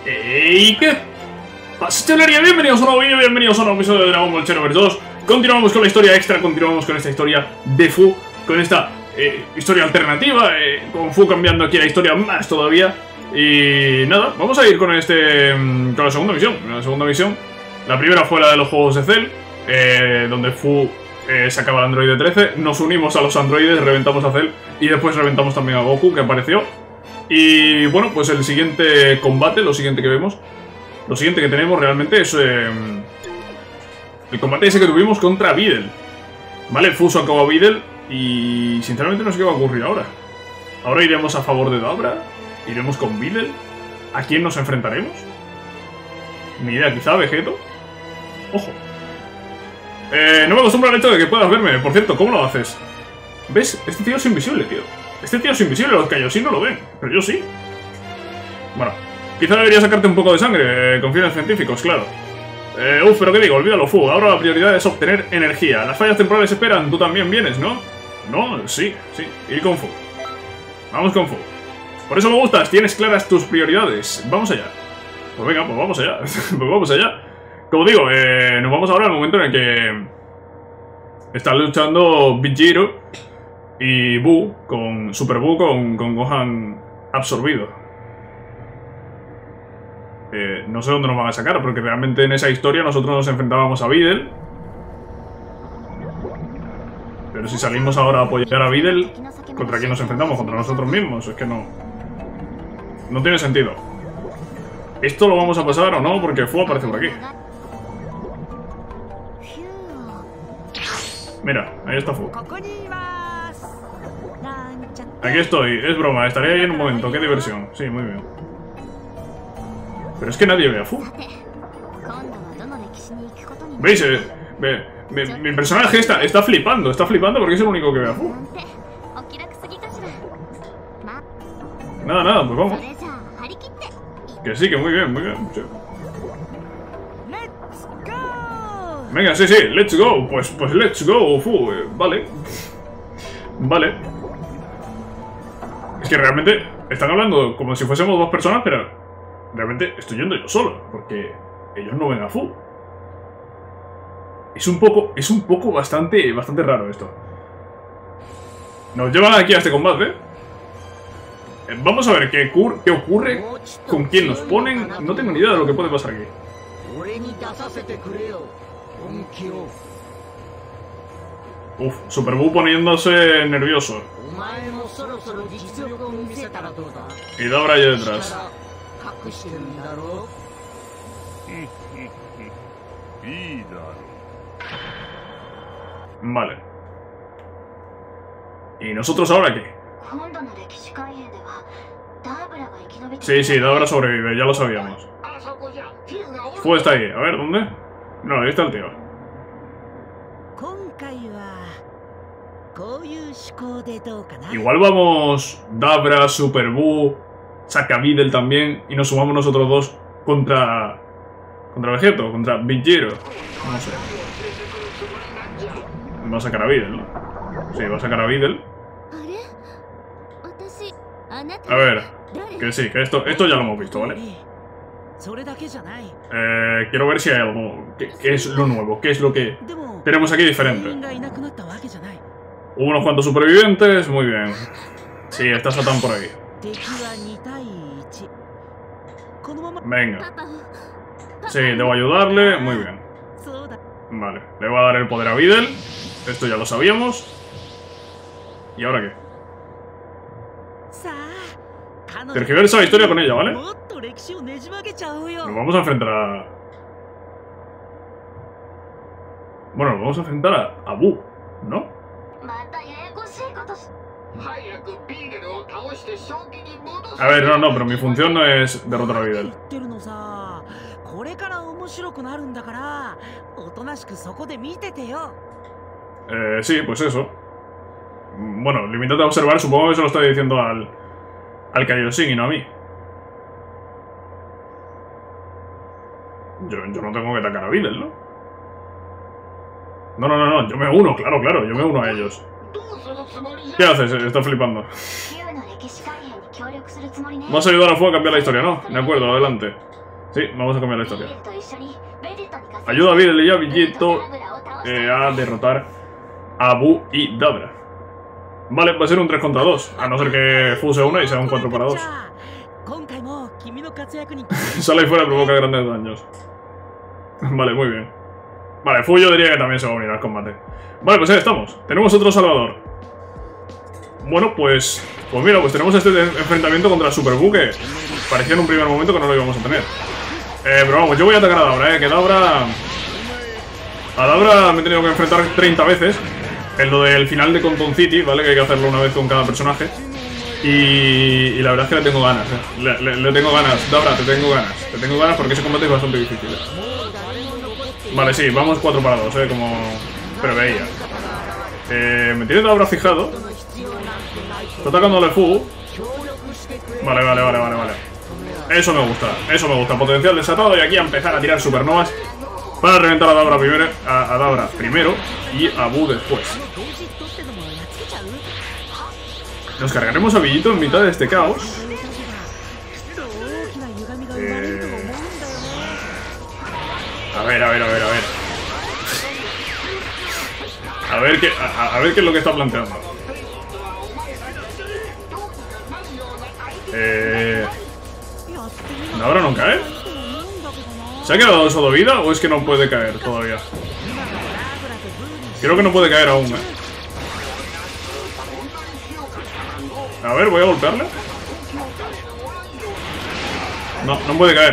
¡Ey! ¿Qué pasa, chavalería? Bienvenidos a un nuevo vídeo, bienvenidos a un nuevo episodio de Dragon Ball Xenoverse 2. Continuamos con la historia extra, continuamos con esta historia de Fu, con esta historia alternativa, con Fu cambiando aquí la historia más todavía. Y nada, vamos a ir con la segunda misión. La primera fue la de los juegos de Cell, donde Fu sacaba al androide 13, nos unimos a los androides, reventamos a Cell y después reventamos también a Goku, que apareció. Y bueno, pues el siguiente combate, lo siguiente que tenemos realmente es el combate ese que tuvimos contra Videl. Vale, Fu sacó a Videl y sinceramente no sé qué va a ocurrir ahora. Ahora iremos a favor de Dabra, iremos con Videl. ¿A quién nos enfrentaremos? Ni idea, quizá a Vegeto. Ojo. No me acostumbro al hecho de que puedas verme. Por cierto, ¿cómo lo haces? ¿Ves? Este tío es invisible, tío. Este tío es invisible, los Kaioshin no lo ven, pero yo sí. Bueno, quizá debería sacarte un poco de sangre, con fines científicos, claro. Pero qué digo, olvídalo, Fu. Ahora la prioridad es obtener energía. Las fallas temporales esperan, tú también vienes, ¿no? No, sí, ir con Fu. Vamos con Fu. Por eso me gustas, tienes claras tus prioridades. Vamos allá. Pues venga, pues vamos allá. Pues vamos allá. Como digo, nos vamos ahora al momento en el que están luchando Bijiro y Buu, con Super Buu, con Gohan absorbido. No sé dónde nos van a sacar, porque realmente en esa historia nosotros nos enfrentábamos a Videl. Pero si salimos ahora a apoyar a Videl, ¿contra quién nos enfrentamos? Contra nosotros mismos. Es que no tiene sentido. ¿Esto lo vamos a pasar o no? Porque Fu aparece por aquí. Mira, ahí está Fu. Aquí estoy, es broma, estaré ahí en un momento, qué diversión. Sí, muy bien. Pero es que nadie ve a Fu. ¿Veis? Mi personaje está flipando porque es el único que ve a Fu. Nada, pues vamos. Que sí, que muy bien, Sí. Venga, sí, let's go. Pues let's go, Fu. Vale. Es que realmente están hablando como si fuésemos dos personas, pero realmente estoy yendo yo solo, porque ellos no ven a Fu. Es un poco bastante raro esto. Nos llevan aquí a este combate. Vamos a ver qué ocurre, con quién nos ponen. No tengo ni idea de lo que puede pasar aquí. Super Buu poniéndose nervioso. Y Dabra ahí detrás. Vale. ¿Y nosotros ahora qué? Sí, Dabra sobrevive, ya lo sabíamos. Fu está ahí, a ver, ¿dónde? No, ahí está el tío. Igual vamos Dabra, Super Buu, saca Videl también y nos sumamos nosotros dos contra Vegeto, contra Bijiro. No sé. Va a sacar a Videl, ¿no? Sí, va a sacar a Videl. A ver, que sí, que esto ya lo hemos visto, ¿vale? Quiero ver si hay algo. ¿Qué es lo nuevo? ¿Qué es lo que tenemos aquí diferente? Hubo unos cuantos supervivientes, muy bien. Sí, está Satan por ahí. Venga. Sí, debo ayudarle, muy bien. Vale, le voy a dar el poder a Videl. Esto ya lo sabíamos. ¿Y ahora qué? Tergiversa la historia con ella, ¿vale? Nos vamos a enfrentar a... Bueno, nos vamos a enfrentar a Buu, ¿no? A ver, no, pero mi función no es derrotar a Videl. Sí, pues eso. Bueno, limítate a observar, supongo que eso lo está diciendo al Kaioshin y no a mí. Yo no tengo que atacar a Videl, ¿no? No, yo me uno, claro, yo me uno a ellos. ¿Qué haces? Está flipando. Vas a ayudar a Fu a cambiar la historia, ¿no? De acuerdo, adelante. Sí, vamos a cambiar la historia. Ayuda a Videl y a Vegito a derrotar a Buu y Dabra. Vale, va a ser un 3 contra 2. A no ser que Fu se una y sea un 4 para 2. Sale fuera y provoca grandes daños. Vale, muy bien. Vale, Fu yo diría que también se va a unir al combate. Vale, pues ahí estamos. Tenemos otro Salvador. Bueno, pues mira, pues tenemos este enfrentamiento contra Super Buu que parecía en un primer momento que no lo íbamos a tener. Pero vamos, yo voy a atacar a Dabra, que Dabra... A Dabra me he tenido que enfrentar 30 veces en lo del final de Conton City, ¿vale? Que hay que hacerlo una vez con cada personaje. Y la verdad es que le tengo ganas, le tengo ganas. Dabra, te tengo ganas. Te tengo ganas porque ese combate es bastante difícil. Vale, sí, vamos 4 para 2, como preveía. Me tiene Dabra fijado. Está atacándole Fu. Vale. Eso me gusta. Potencial desatado y aquí a empezar a tirar supernovas para reventar a Dabra primero y a Buu después. Nos cargaremos a Villito en mitad de este caos. A ver. A ver qué es lo que está planteando. ¿Dabra no cae? ¿Se ha quedado solo vida o es que no puede caer todavía? Creo que no puede caer aún, A ver, voy a golpearle. No puede caer.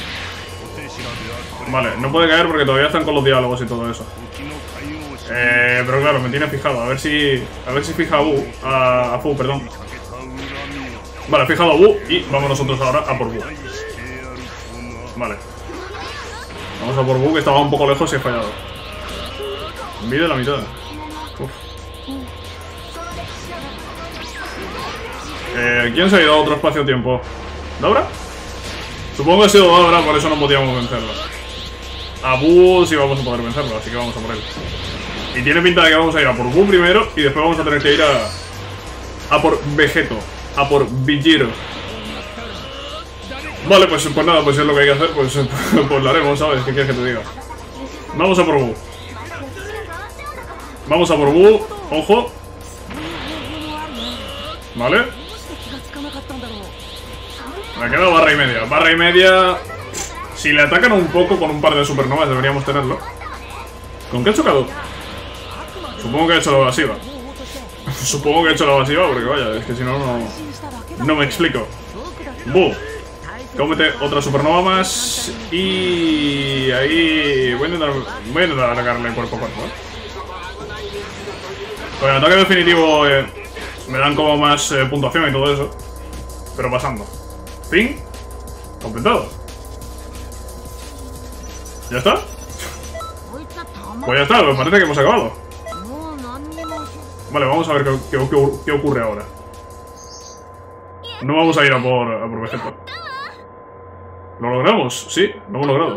Vale, no puede caer porque todavía están con los diálogos y todo eso. Pero claro, me tiene fijado. A ver si fija a Fu, perdón. Vale, fijado a Buu y vamos nosotros ahora a por Buu. Vale. Vamos a por Buu, que estaba un poco lejos y he fallado. Vida la mitad. Uf. ¿Quién se ha ido a otro espacio-tiempo? ¿Dabra? Supongo que ha sido Dabra, por eso no podíamos vencerlo. A Buu sí vamos a poder vencerlo, así que vamos a por él. Y tiene pinta de que vamos a ir a por Buu primero y después vamos a tener que ir a por Vegeto. A por Villiro. Vale, pues nada, pues es lo que hay que hacer, pues lo haremos, ¿sabes? ¿Qué quieres que te diga? Vamos a por Buu. Vamos a por Buu, ojo. Vale. Me queda barra y media. Barra y media. Si le atacan un poco con un par de supernovas deberíamos tenerlo. ¿Con qué ha chocado? Supongo que ha hecho la evasiva. Supongo que ha hecho la evasiva porque vaya, es que si no, no me explico. Buu. Cómete otra supernova más. Y ahí voy a intentar atacarle cuerpo a cuerpo. Con el ataque definitivo me dan como más puntuación y todo eso. Pero pasando. Fin. Completado. ¿Ya está? Pues ya está, me parece que hemos acabado. Vale, vamos a ver qué ocurre ahora. No vamos a ir a por Vegeto. ¿Lo logramos? Sí, lo hemos logrado.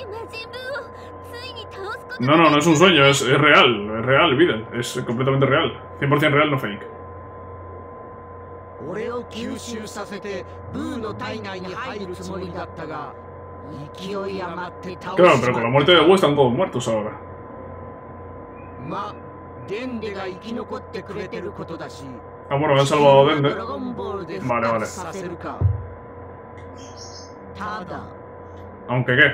No es un sueño, es real, Videl. Es completamente real. 100% real, no fake. Claro, pero con la muerte de Buu están todos muertos ahora. Ah, bueno, han salvado a Dende. Vale. ¿Aunque qué?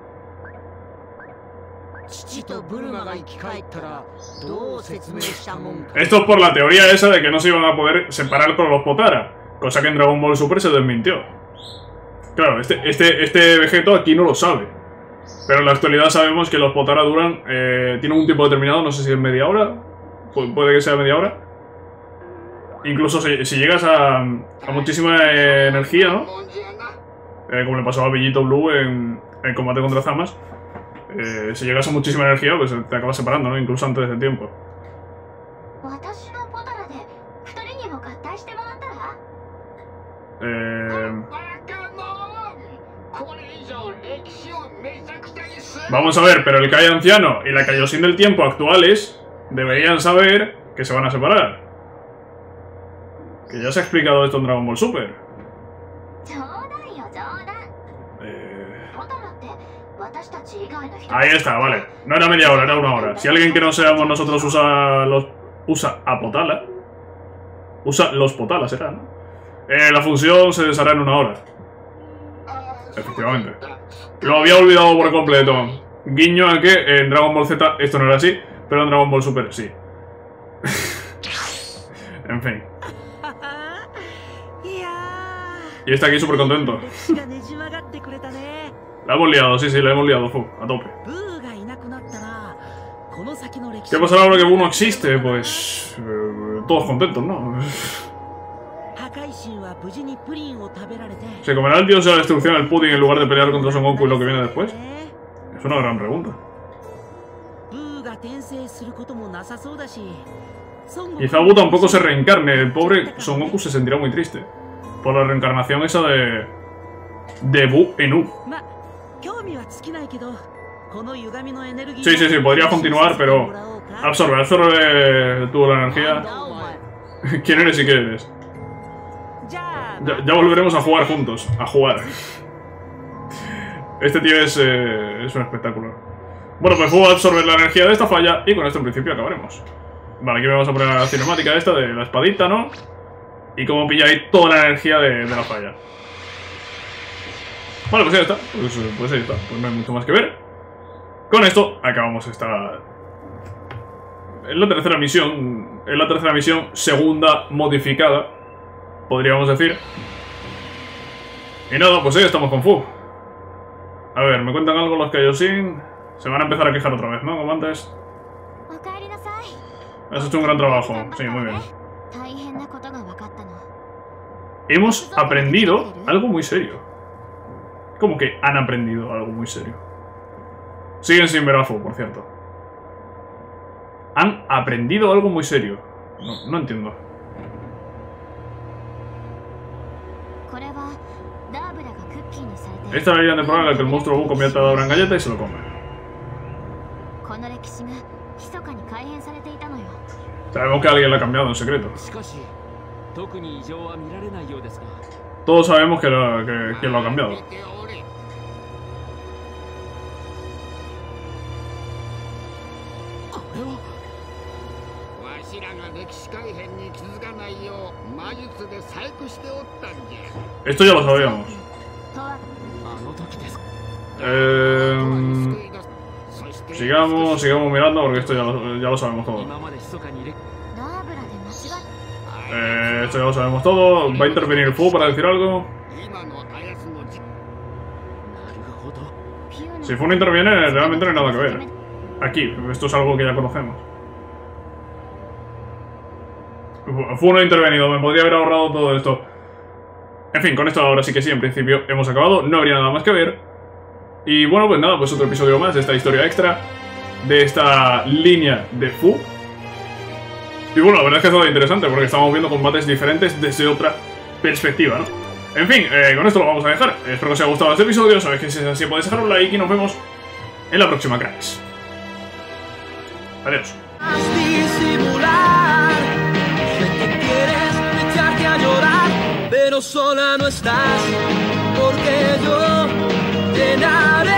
Esto es por la teoría esa de que no se iban a poder separar con los Potara, cosa que en Dragon Ball Super se desmintió. Claro, este Vegeto aquí no lo sabe. Pero en la actualidad sabemos que los Potara duran... tienen un tiempo determinado, no sé si es media hora. Puede que sea media hora. Incluso si llegas a muchísima energía, ¿no? Como le pasó a Villito Blue en combate contra Zamas. Si llegas a muchísima energía, pues te acabas separando, ¿no? Incluso antes del tiempo. Vamos a ver, pero el Kai anciano y la Kaioshin del tiempo actuales deberían saber que se van a separar. Que ya se ha explicado esto en Dragon Ball Super. Ahí está, vale. No era media hora, era una hora. Si alguien que no seamos nosotros usa a Potala. Usa los Potalas, será, ¿no? La función se deshará en una hora. Efectivamente. Lo había olvidado por completo. Guiño a que en Dragon Ball Z esto no era así, pero en Dragon Ball Super sí. En fin. Y está aquí súper contento. La hemos liado, sí, la hemos liado, a tope. ¿Qué pasará ahora que Buu no existe? Pues... todos contentos, ¿no? ¿Se comerá el dios de la destrucción el pudding en lugar de pelear contra Son Goku y lo que viene después? Es una gran pregunta. Quizá Buu tampoco se reencarne. El pobre Son Goku se sentirá muy triste por la reencarnación esa de Buu en U. Sí, podría continuar, pero... Absorbe tú la energía. ¿Quién eres y qué eres? Ya volveremos a jugar juntos. A jugar. Este tío es un espectáculo. Bueno, pues puedo absorber la energía de esta falla y con esto en principio acabaremos. Vale, aquí vamos a poner la cinemática esta de la espadita, ¿no? Y cómo pilla ahí toda la energía de la falla. Vale, pues ya está. Pues ahí está. Pues no hay mucho más que ver. Con esto acabamos esta... Es la tercera misión segunda modificada, podríamos decir. Y nada, pues ahí estamos con Fu. A ver, ¿me cuentan algo los Kaioshin? Se van a empezar a quejar otra vez, ¿no? Como antes. Has hecho un gran trabajo. Sí, muy bien. Hemos aprendido algo muy serio. ¿Cómo que han aprendido algo muy serio? Siguen sin ver a Fu, por cierto. Han aprendido algo muy serio. No entiendo. Esta es la línea temporal en la que el monstruo Buu convierte a Dabra en galleta y se lo come. Sabemos que alguien lo ha cambiado en secreto. Todos sabemos que quién lo ha cambiado. Esto ya lo sabíamos. Sigamos mirando porque esto ya lo sabemos todo. Esto ya lo sabemos todo. ¿Va a intervenir Fu para decir algo? Si Fu no interviene, realmente no hay nada que ver. Aquí, esto es algo que ya conocemos. Fu no ha intervenido, me podría haber ahorrado todo esto. En fin, con esto ahora sí que sí, en principio hemos acabado. No habría nada más que ver. Y bueno, pues nada, pues otro episodio más de esta historia extra, de esta línea de Fu. Y bueno, la verdad es que es todo interesante porque estamos viendo combates diferentes desde otra perspectiva, ¿no? En fin, con esto lo vamos a dejar. Espero que os haya gustado este episodio. Sabéis que si es así podéis dejar un like y nos vemos en la próxima, cracks. Adiós. Pero sola no estás, porque yo llenaré